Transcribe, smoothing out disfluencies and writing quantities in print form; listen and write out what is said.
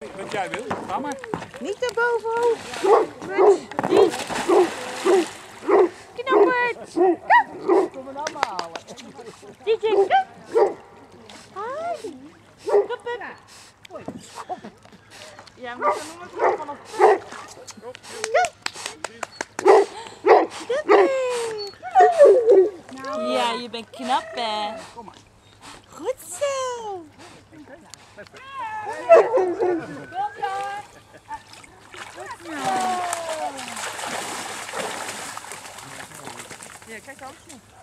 Wat jij wil, ga maar. Niet naar boven hoog. Knappert. Kom me nou maar halen. DJ, kom. Hi. Kom, Pep. Ja, maar dan moet ik vanaf. Ja, je bent knap, hè? Kom maar. Goed zo. Ja, kijk anders.